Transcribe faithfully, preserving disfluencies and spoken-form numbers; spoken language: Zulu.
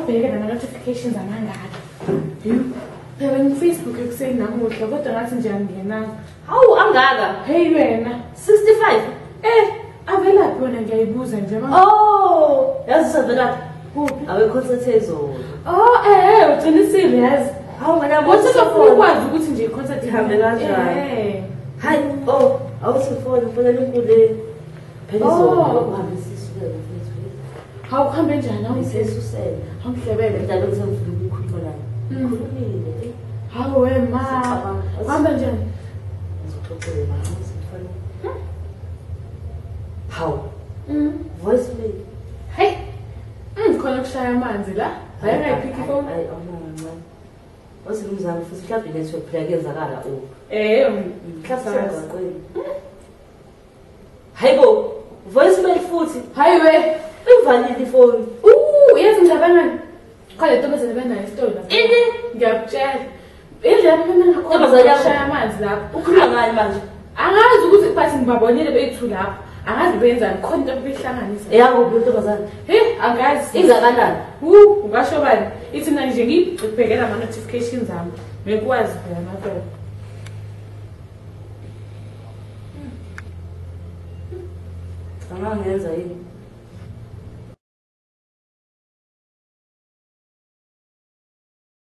awubheke nama notifications amangaka. Phela ngu-Facebook ekuseni namuhla kodwa ngathi nje angingenanga. Hawu angaka. Hey wena, sixty-five. Eh, avelaphi wena ngiyayibuza nje manje. Oh, yazi savela. Awe concert ezolo. Oh, eh, ugcina serious. Hawu mina What's the ukwazi ukuthi nje concert ihambe kanjani? Eh. Hayi, oh, awuthi phone phone linkule. Phela izolo uhambe sisukela Facebook. Hawu kuhambe njani awusesusela? Awuhlebele njalo kusengifuna ukukhuluma naye. Khulumile. Hawu wema. Hamba njani? Ngizoxoxela ngisifuna. Hawu. Mm. Voice mail. Hey. Mm, khona kushaya amanzi la. Hayi ngayiphiki phone. Hayi awunancane. Wasilumzana futhi mhlawumbe network phela kuyenzakala o. Eh, mhlawumbe saqweni. Hayibo, voice mail futhi. Hayi we, ivalile ifoni. Uh, yazi ngicabangani? Khale ntombazane benda istori la. Ini ngiyakutshela. Indlela mina ngakhona kushaya amanzi lapho. Ukhuluma ngani manje? Angazi ukuthi phathi ngibabonile bethu lapho. Angazi benzani khona into beyihlanganisa. Eyakuphi intombazane? He, angazi. Ingakanani? Uh, ungasho bani? Ithi mina nje ngibhekela ama notifications ami. Ngekwazi phela naphela. Angangenza yini?